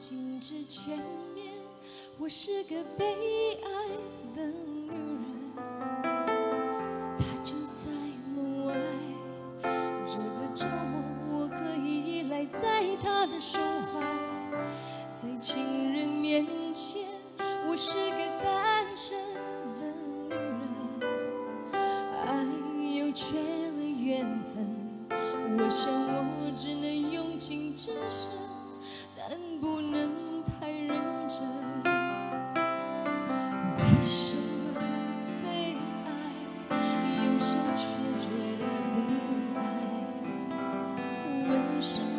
镜子前面，我是个被爱的女人，她就在门外。这个周末我可以依赖在她的手怀，在情人面前，我是个单身的女人，爱又缺了缘分，我想我只能用尽至深，但不能太认真。为什么被爱，有时却觉得被爱？为什么